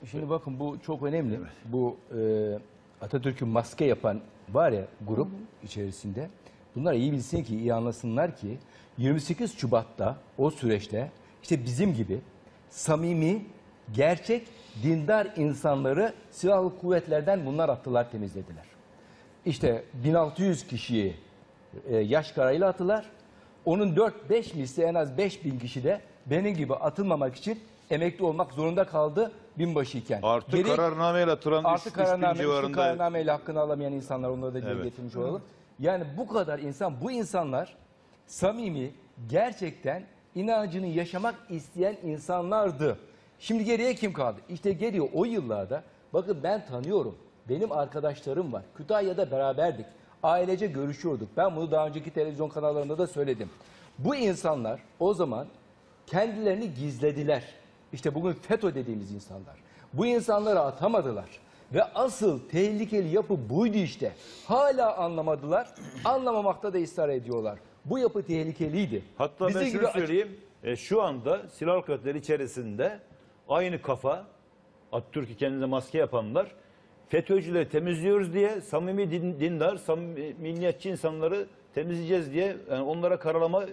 Şimdi bakın bu çok önemli. Evet. Bu Atatürk'ün maske yapan var ya grup içerisinde. Bunlar iyi bilsin ki, iyi anlasınlar ki 28 Şubat'ta o süreçte işte bizim gibi samimi, gerçek, dindar insanları silahlı kuvvetlerden bunlar attılar, temizlediler. İşte 1600 kişiyi yaş kararıyla attılar. Onun 4-5 misli en az 5000 kişi de benim gibi atılmamak için emekli olmak zorunda kaldı binbaşıyken. Artı kararnameyle atılan artı civarında. kararnameyle hakkını alamayan insanlar, onları da dile getirmiş olalım. Yani bu kadar insan, bu insanlar samimi, gerçekten inancını yaşamak isteyen insanlardı. Şimdi geriye kim kaldı? İşte geliyor o yıllarda, bakın ben tanıyorum, benim arkadaşlarım var, Kütahya'da beraberdik, ailece görüşüyorduk. Ben bunu daha önceki televizyon kanallarında da söyledim. Bu insanlar o zaman kendilerini gizlediler. İşte bugün FETÖ dediğimiz insanlar. Bu insanları atamadılar. Ve asıl tehlikeli yapı buydu işte. Hala anlamadılar. Anlamamakta da ısrar ediyorlar. Bu yapı tehlikeliydi. Hatta ben şunu söyleyeyim. Şu anda silahlı kuvvetler içerisinde aynı kafa, Atatürk'ü kendine maske yapanlar, FETÖ'cüleri temizliyoruz diye samimi dindar, samimi milliyetçi insanları temizleyeceğiz diye yani onlara karalama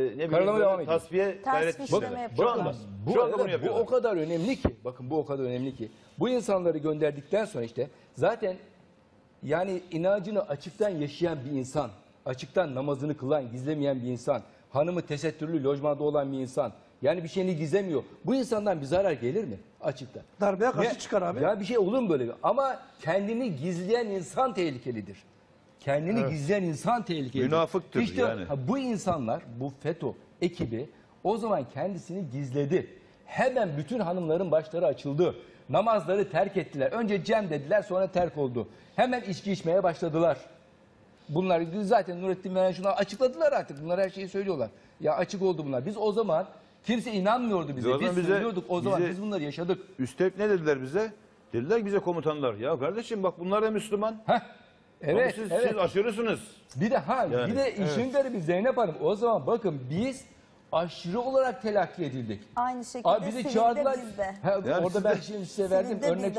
tasfiye gayret işleme şu anda bunu yapıyorlar. Bu o kadar önemli ki, bakın bu o kadar önemli ki, bu insanları gönderdikten sonra işte zaten yani inancını açıktan yaşayan bir insan, açıktan namazını kılan, gizlemeyen bir insan, hanımı tesettürlü lojmanda olan bir insan, yani bir şeyini gizlemiyor. Bu insandan bir zarar gelir mi açıkta? Darbeye karşı çıkar abi. Ya bir şey olur mu böyle? Ama kendini gizleyen insan tehlikelidir. Kendini gizleyen insan tehlikelidir. Münafıktır işte, yani. Bu insanlar, bu FETÖ ekibi o zaman kendisini gizledi. Hemen bütün hanımların başları açıldı. Namazları terk ettiler. Önce cem dediler, sonra terk oldu. Hemen içki içmeye başladılar. Bunlar zaten Nurettin Bey'e şunu açıkladılar artık. Bunlar her şeyi söylüyorlar. Ya açık oldu bunlar. Biz o zaman kimse inanmıyordu bize. Biz söylüyorduk o zaman, biz bunları yaşadık. Üstelik ne dediler bize? Dediler ki bize komutanlar, ya kardeşim bak bunlar da Müslüman. Evet, siz aşırısınız. Bir de işin garibi Zeynep Hanım, o zaman bakın biz aşırı olarak telakki edildik. Aynı şekilde bizi Sivil'de çağırdılar. bizde. Orada ben şimdi size verdim örnek.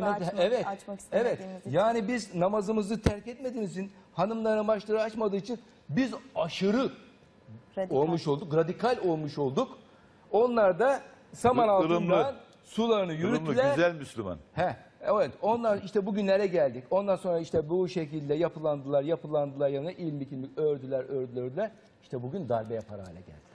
Açmak istemediğimiz için. Yani biz namazımızı terk etmediğimiz için, hanımların başları açmadığı için biz aşırı olmuş olduk, radikal olmuş olduk. Onlar da saman altından sularını yürüttüler. Güzel Müslüman. Evet, onlar işte bugünlere geldik. Ondan sonra işte bu şekilde yapılandılar yanına ilmik ördüler. İşte bugün darbe yapar hale geldi.